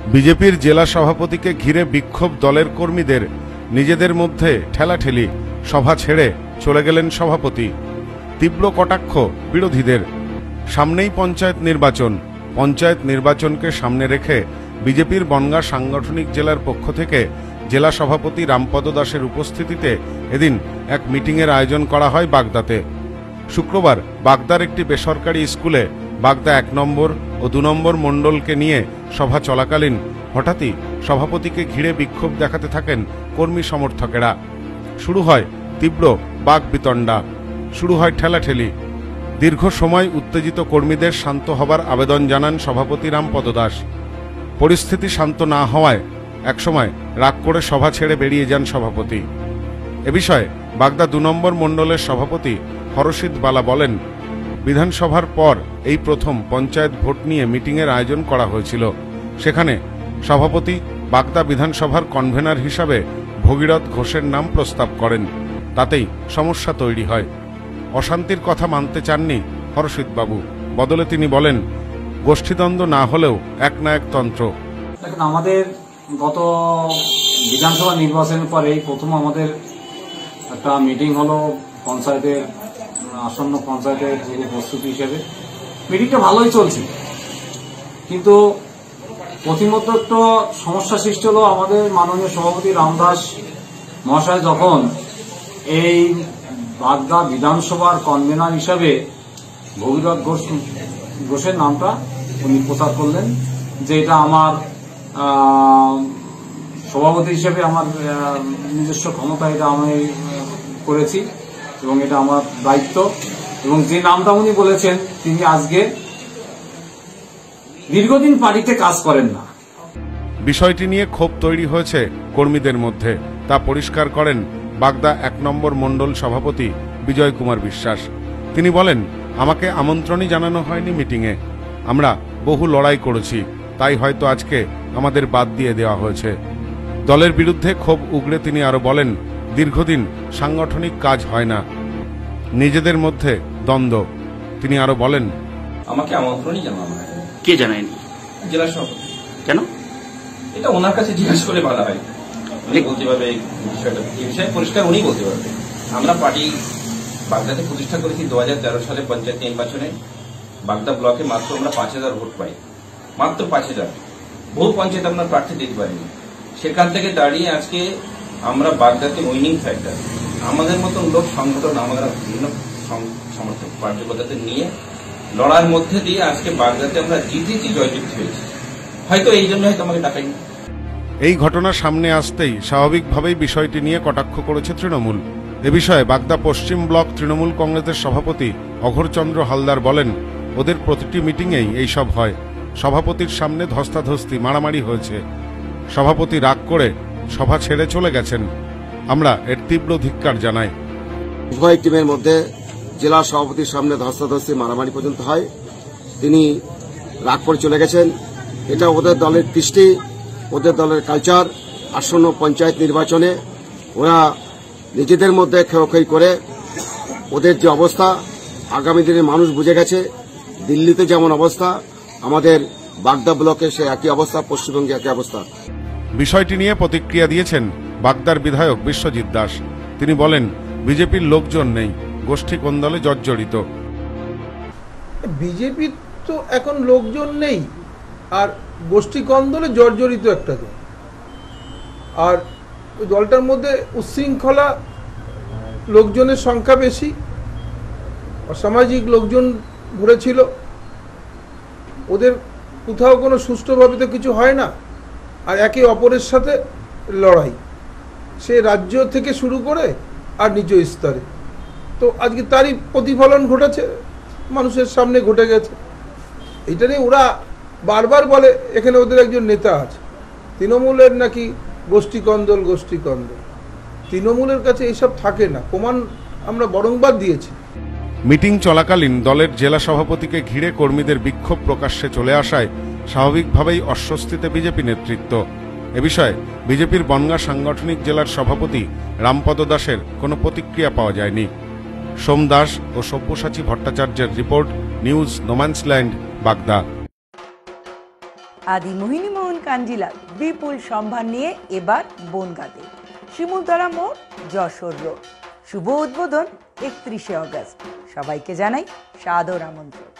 বিজেপির জেলা সভাপতিকে ঘিরে বিক্ষোভ দলের কর্মীদের, নিজেদের মধ্যে ঠেলাঠেলি, সভা ছেড়ে চলে গেলেন সভাপতি। তীব্র কটাক্ষ বিরোধীদের। সামনেই পঞ্চায়েত নির্বাচনকে সামনে রেখে বিজেপির বনগাঁ সাংগঠনিক জেলার পক্ষ থেকে জেলা সভাপতি রামপদ দাসের উপস্থিতিতে এদিন এক মিটিংয়ের আয়োজন করা হয় বাগদাতে। শুক্রবার বাগদার একটি বেসরকারি স্কুলে বাগদা 1 নম্বর ও 2 নম্বর মণ্ডলকে নিয়ে সভা চলাকালীন হঠাৎই সভাপতিকে ঘিরে বিক্ষোভ দেখাতে থাকেন কর্মী সমর্থকেরা। শুরু হয় তীব্র বাকবিতণ্ডা, শুরু হয় ঠেলাঠেলি। দীর্ঘ সময় উত্তেজিত কর্মীদের শান্ত হবার আবেদন জানান সভাপতি রামপদ দাস। পরিস্থিতি শান্ত না হওয়ায় একসময় রাগ করে সভা ছেড়ে বেরিয়ে যান সভাপতি। এ বিষয়ে বাগদা 2 নম্বর মণ্ডলের সভাপতি হরশিদ বালা বলেন, বিধানসভার পর এই প্রথম পঞ্চায়েত ভোট নিয়ে মিটিংয়ের আয়োজন করা হয়েছিল। সেখানে সভাপতি বাগদা বিধানসভার কনভেনার হিসাবে ভগীরথ ঘোষের নাম প্রস্তাব করেন। তাতেই সমস্যা তৈরি হয়। অশান্তির কথা মানতে চাননি হরশিদ বাবু। বদলে তিনি বলেন, গোষ্ঠীদ্বন্দ্ব না হলেও একনায়কতন্ত্র। আমাদের গত বিধানসভা নির্বাচনের পরে প্রথম আমাদের একটা মিটিং হলো পঞ্চায়েতের, আসন্ন পঞ্চায়েতের প্রস্তুতি হিসেবে। মিটিংটা ভালোই চলছে, কিন্তু প্রতিমধ্যে একটু সমস্যা সৃষ্টি হলো। আমাদের মাননীয় সভাপতি রামদাস মহাশয় যখন এই বাগদা বিধানসভার কনভেনার হিসাবে ভগীরথ ঘোষের নামটা উনি প্রচার করলেন, যে এটা আমার সভাপতি হিসেবে আমার নিজস্ব ক্ষমতা, এটা আমি করেছি এবং এটা আমার দায়িত্ব। এবং যে নামটা উনি বলেছেন, তিনি আজকে দীর্ঘদিন পার্টিতে কাজ করেন না। বিষয়টি নিয়ে ক্ষোভ তৈরি হয়েছে কর্মীদের মধ্যে, তা পরিষ্কার করেন বাগদা 1 নম্বর মণ্ডল সভাপতি বিজয় কুমার বিশ্বাস। তিনি বলেন, আমাকে আমন্ত্রণই জানানো হয়নি মিটিংয়ে। আমরা বহু লড়াই করেছি, তাই হয়তো আজকে আমাদের বাদ দিয়ে দেওয়া হয়েছে। দলের বিরুদ্ধে ক্ষোভ উগড়ে তিনি আরো বলেন, দীর্ঘদিন সাংগঠনিক কাজ হয় না, নিজেদের মধ্যে দ্বন্দ্ব। তিনি আরো বলেন, আমাকে আমন্ত্রণই জানানো হয়। কে জানায়নি? জেলা সভাপতি। কেন? এটা ওনার কাছে জিজ্ঞেস করে বলা হয়, উনি বলতে পারবে বিষয়টা। এই বিষয়ে পরিষ্কার উনি বলতে পারবে। আমরা পার্টি বাগদাতে প্রতিষ্ঠা করেছি 2013 সালে পঞ্চায়েত নির্বাচনে। বাগদা ব্লকে মাত্র আমরা 5000 ভোট পাই, মাত্র 5000। বহু পঞ্চায়েত আমরা প্রার্থী দিতে পারিনি। সেখান থেকে দাঁড়িয়ে আজকে আমরা বাগদাতে উইনিং ফ্যাক্টর, আমাদের মতন লোক সংগঠন, আমরা বিভিন্ন সমর্থক কার্যকর্তাদের নিয়ে লড়ার মধ্যে দিয়ে আজকে বাগদাতে আমরা জিতেছি, জয়যুক্ত হয়েছি। হয়তো এই জন্য হয়তো আমাকে ডাকাইনি। এই ঘটনা সামনে আসতেই স্বাভাবিকভাবেই বিষয়টি নিয়ে কটাক্ষ করেছে তৃণমূল। এ বিষয়ে বাগদা পশ্চিম ব্লক তৃণমূল কংগ্রেসের সভাপতি অঘোরচন্দ্র হালদার বলেন, ওদের প্রতিটি মিটিংয়েই এইসব হয়। সভাপতির সামনে ধস্তাধস্তি, মারামারি হয়েছে। সভাপতি রাগ করে সভা ছেড়ে চলে গেছেন। আমরা এর তীব্র ধিক্কার জানাই। উভয় টিমের মধ্যে জেলা সভাপতির সামনে ধস্তাধস্তি, মারামারি পর্যন্ত হয়। তিনি রাগ করে চলে গেছেন। এটা ওদের দলের কৃষ্টি, ওদের দলের কালচার। আসন্ন পঞ্চায়েত নির্বাচনে ওরা নিজেদের মধ্যে খেয়োখেই করে ওদের যে অবস্থা আগামী দিনে মানুষ বুঝে গেছে। দিল্লিতে যেমন অবস্থা, আমাদের বাগদা ব্লকে সে একই অবস্থা, পশ্চিমবঙ্গে একই অবস্থা। বিষয়টি নিয়ে প্রতিক্রিয়া দিয়েছেন বাগদার বিধায়ক বিশ্বজিৎ দাস। তিনি বলেন, বিজেপির লোকজন নেই, গোষ্ঠী কোন্দলে জর্জরিত। বিজেপির তো এখন লোকজন নেই, আর গোষ্ঠী কন্দলে জর্জরিত একটা দল। আর ওই দলটার মধ্যে উচ্ছৃঙ্খলা, লোকজনের সংখ্যা বেশি, অসামাজিক লোকজন ভরেছিল। ওদের কোথাও কোনো সুষ্ঠুভাবে তো কিছু হয় না, আর একে অপরের সাথে লড়াই, সে রাজ্য থেকে শুরু করে আর নিজ স্তরে। তো আজকে তারই প্রতিফলন ঘটেছে, মানুষের সামনে ঘটে গেছে। এটা নিয়ে ওরা বারবার বলে এখানে ওদের একজন নেতা আছে, তৃণমূলের নাকি গোষ্ঠী কন্দল। তৃণমূলের কাছে এইসব থাকে না, প্রমাণ আমরা বরংবার দিয়েছি। মিটিং চলাকালীন দলের জেলা সভাপতিকে ঘিরে কর্মীদের বিক্ষোভ প্রকাশ্যে চলে আসায় স্বাভাবিকভাবেই অস্বস্তিতে বিজেপি নেতৃত্ব। এ বিষয়ে বিজেপির বনগাঁ সাংগঠনিক জেলার সভাপতি রামপদ দাসের কোনো প্রতিক্রিয়া পাওয়া যায়নি। সোম দাস ও সব্যসাচী ভট্টাচার্যের রিপোর্ট, নিউজ নোম্যান্সল্যান্ড, বাগদা। আদি মোহিনী মোহন কাঞ্জিলাল বিপুল সম্ভার নিয়ে এবার বনগাঁতে শিমুলতলা মোড়, যশোর রোড। শুভ উদ্বোধন 31শে অগস্ট। সবাইকে জানাই সাদর আমন্ত্রণ।